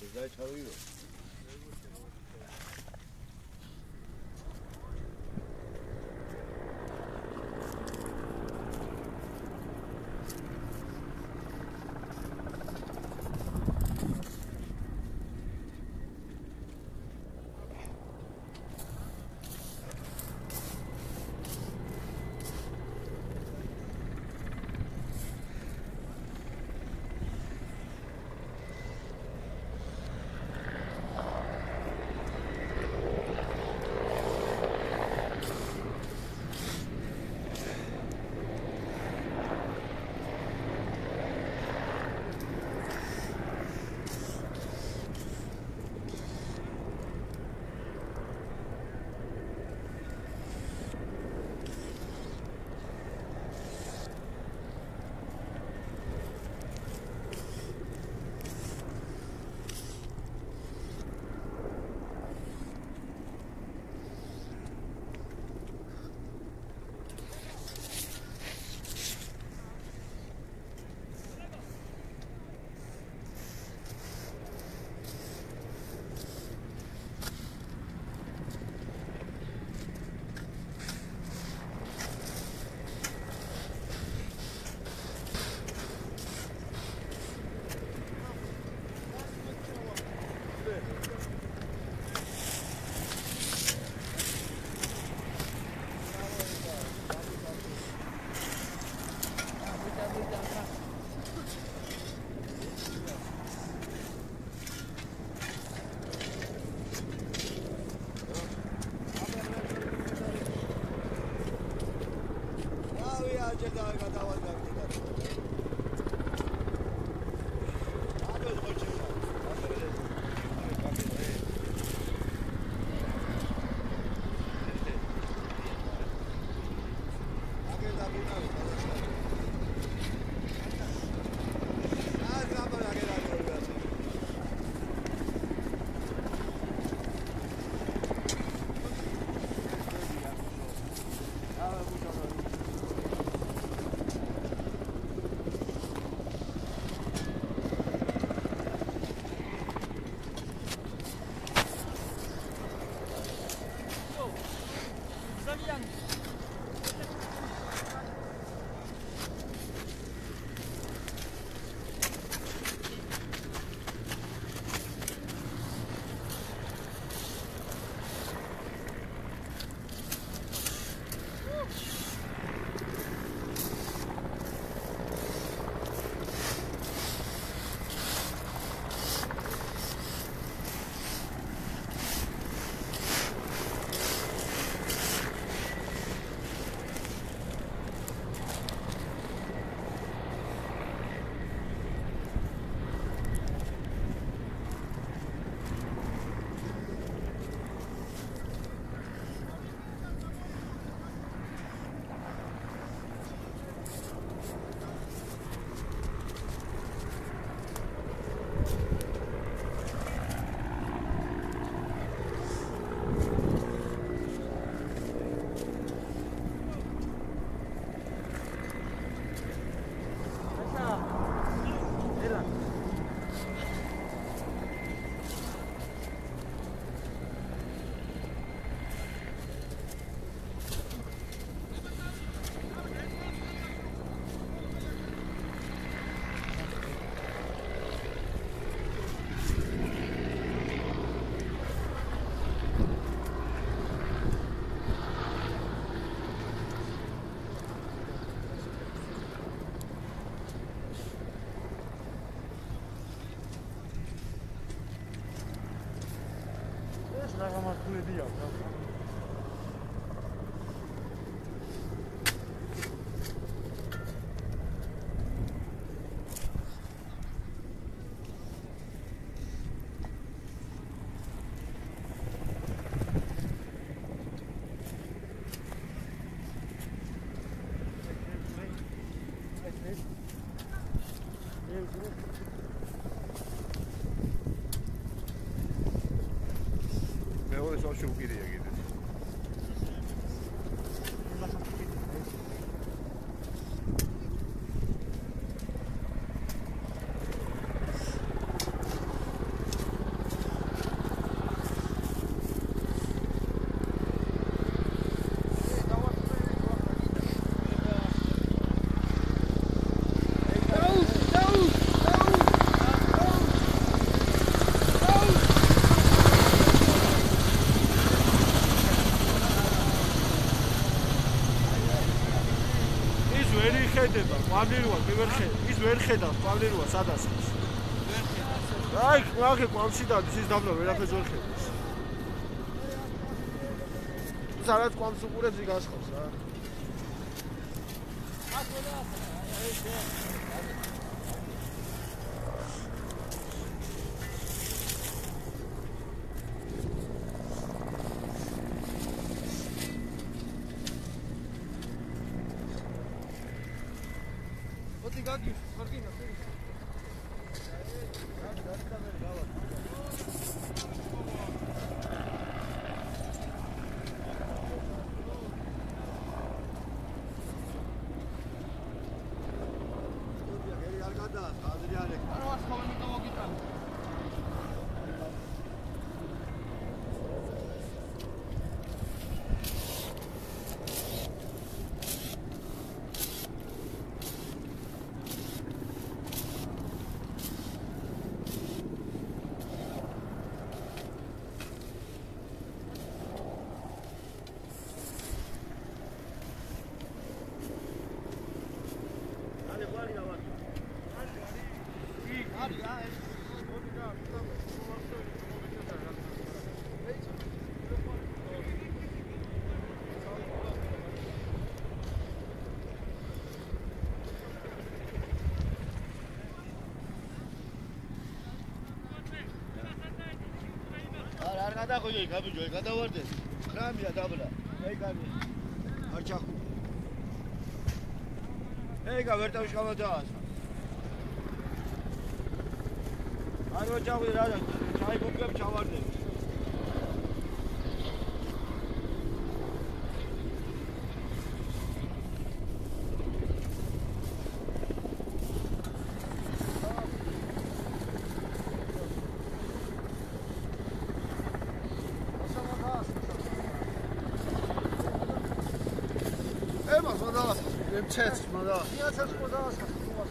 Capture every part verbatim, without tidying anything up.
Güzel çalıyor. Çok geriye gelir. კვამლიროა მე ვერ ხედავ ის ვერ ხედავს კვამლიროა სადასხმს ვერ ხედავს აი მაგე კვამში დადის ის დაბლა ვერაფერს ვერ ხედავს სადაც კვამს უყურებს ის გასხავს რა What you got you? Marquina, please. არ გადახვიდე გაბიჯო გადავარდე რამია დაბლა აი კანი არ ჩახუ ეგა ვერტავში გამოდაასა არ ვაჭავი რა ჩაიგუგებ ჩავარდე Ema, smadala sam. Jem čet, smadala. Ja sam smadala sam.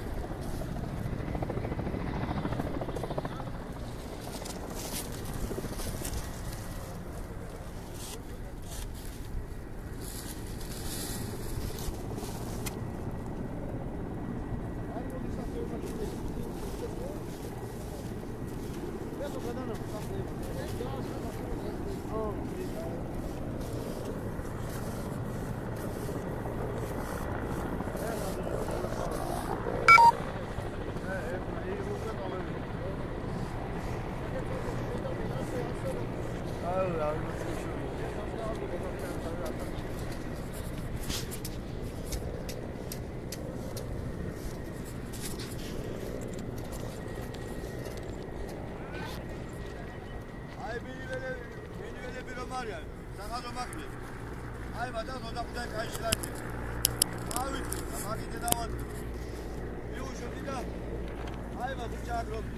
Ai, ma da non da poter cancellare. Ah, oui, ma che te davanti. Io sono di là. Ai, ma tu c'ha troppo.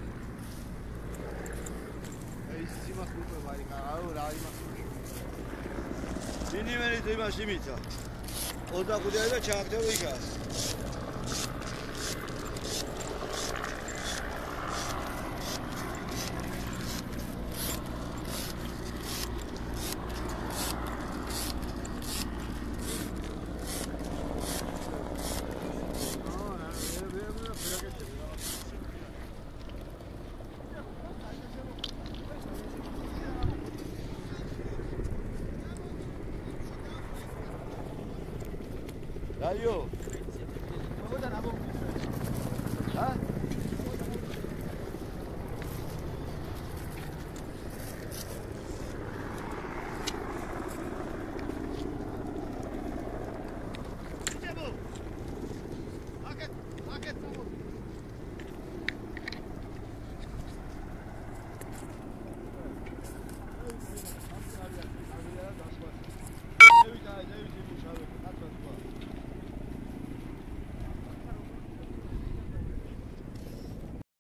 Ehi, si ma tutto vai, ora ai ma. Vini venite in masimita. O da poter c'ha te vuoi gas. Dai, yo.